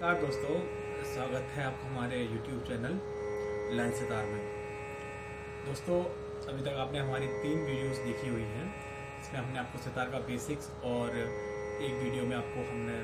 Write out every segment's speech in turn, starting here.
नमस्कार दोस्तों, स्वागत है आपका हमारे YouTube चैनल लाइन सितार में। दोस्तों, अभी तक आपने हमारी 3 वीडियोस देखी हुई हैं। इसमें हमने आपको सितार का बेसिक्स और एक वीडियो में आपको हमने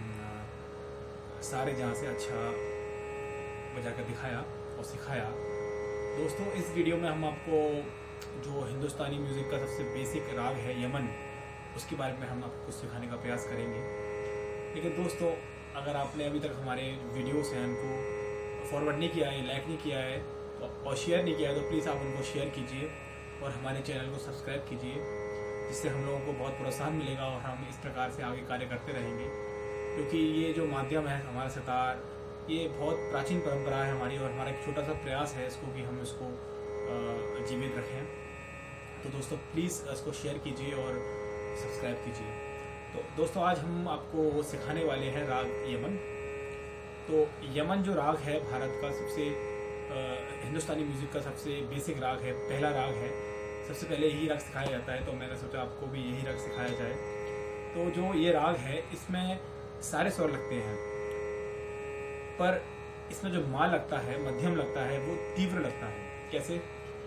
सारे जहाँ से अच्छा बजा कर दिखाया और सिखाया। दोस्तों, इस वीडियो में हम आपको जो हिंदुस्तानी म्यूज़िक का सबसे बेसिक राग है यमन, उसके बारे में हम आपको कुछ सिखाने का प्रयास करेंगे। लेकिन दोस्तों, अगर आपने अभी तक हमारे वीडियोस हैं उनको फॉरवर्ड नहीं किया है, लाइक नहीं किया है और शेयर नहीं किया है, तो प्लीज़ आप उनको शेयर कीजिए और हमारे चैनल को सब्सक्राइब कीजिए, जिससे हम लोगों को बहुत प्रोत्साहन मिलेगा और हम इस प्रकार से आगे कार्य करते रहेंगे। क्योंकि ये जो माध्यम है हमारा सितार, ये बहुत प्राचीन परंपरा है हमारी और हमारा एक छोटा सा प्रयास है इसको कि हम इसको जीवित रखें। तो दोस्तों, प्लीज़ इसको शेयर कीजिए और सब्सक्राइब कीजिए। तो दोस्तों, आज हम आपको सिखाने वाले हैं राग यमन। तो यमन जो राग है भारत का सबसे हिंदुस्तानी म्यूज़िक का सबसे बेसिक राग है, पहला राग है। सबसे पहले यही राग सिखाया जाता है, तो मैंने सोचा आपको भी यही राग सिखाया जाए। तो जो ये राग है इसमें सारे स्वर लगते हैं, पर इसमें जो मा लगता है, मध्यम लगता है, वो तीव्र लगता है। कैसे?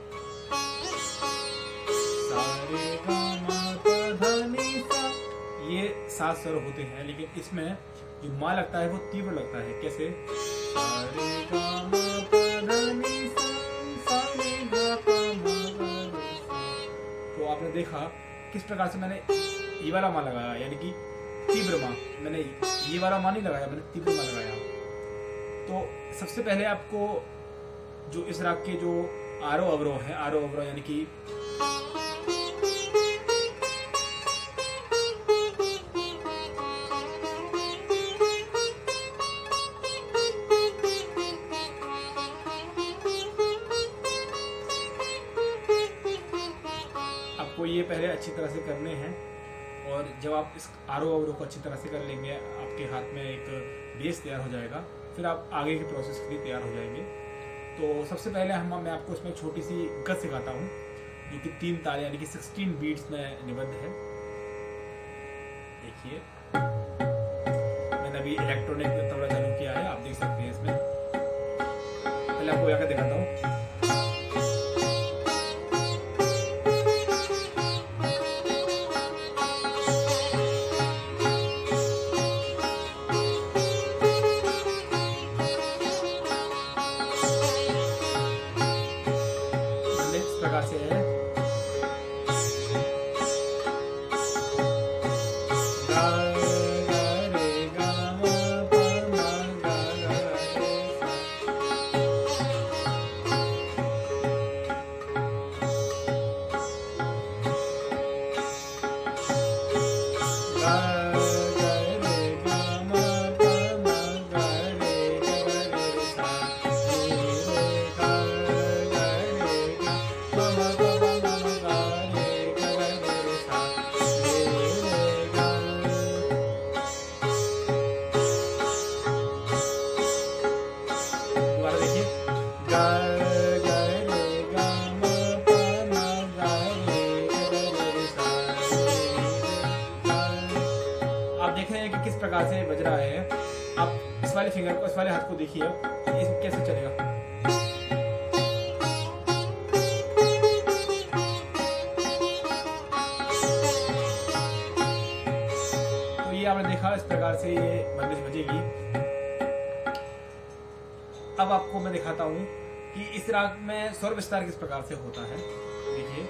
ये 7 स्वर होते हैं, लेकिन इसमें जो मा लगता है वो तीव्र लगता है। कैसे? तो आपने देखा किस प्रकार से मैंने ये वाला मा लगाया, यानी कि तीव्र मा। मैंने ये वाला मा नहीं लगाया, मैंने तीव्र मा लगाया। तो सबसे पहले आपको जो इस राग के जो आरोह अवरोह है, आरोह अवरोह यानी कि आपको ये पहले अच्छी तरह से करने हैं, और जब आप इस आरोह अवरोह को अच्छी तरह से कर लेंगे, आपके हाथ में एक बेस तैयार हो जाएगा, फिर आप आगे के प्रोसेस के लिए तैयार हो जाएंगे। तो सबसे पहले मैं आपको इसमें छोटी सी गत सिखाता हूँ, जो कि 3 ताल यानी कि 16 बीट्स में निबद्ध है। देखिए, मैंने अभी इलेक्ट्रॉनिक तबला चालू किया है, आप देख सकते हैं इसमें। पहले आपको यहाँ दिखाता हूँ। प्रकार से है देख रहे हैं कि किस प्रकार से बज रहा है। आप इस वाले फिंगर को, इस वाले हाथ को देखिए, इसमें कैसे चलेगा। तो ये आपने देखा, इस प्रकार से ये बंदिश बजेगी। अब आपको मैं दिखाता हूँ कि इस राग में स्वर विस्तार किस प्रकार से होता है। देखिए,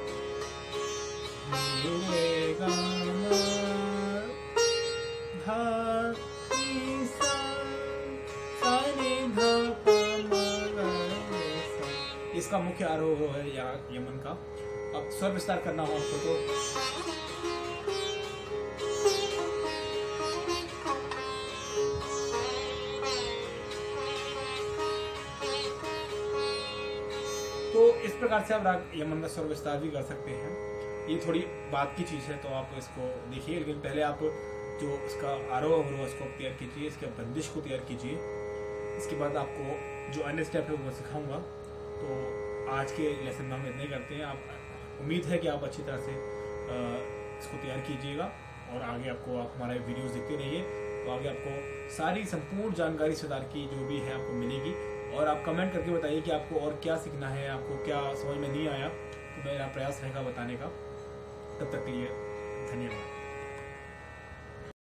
इसका मुख्य आरोह है यमन का। अब स्वर विस्तार करना हो आपको तो इस प्रकार से आप राग यमन का स्वर विस्तार भी कर सकते हैं। ये थोड़ी बात की चीज़ है, तो आप इसको देखिए। लेकिन पहले आप जो इसका आरोह अवरोह इसको तैयार कीजिए, इसके बंदिश को तैयार कीजिए। इसके बाद आपको जो अन्य स्टेप है वो सिखाऊंगा। तो आज के लेसन में हम इतने करते हैं। आप उम्मीद है कि आप अच्छी तरह से इसको तैयार कीजिएगा और आगे आपको आप हमारे वीडियोस देखते रहिए। तो आगे आपको सारी संपूर्ण जानकारी सितार की जो भी है आपको मिलेगी। और आप कमेंट करके बताइए कि आपको और क्या सीखना है, आपको क्या समझ में नहीं आया, तो मेरा प्रयास रहेगा बताने का। तब तक के लिए धन्यवाद।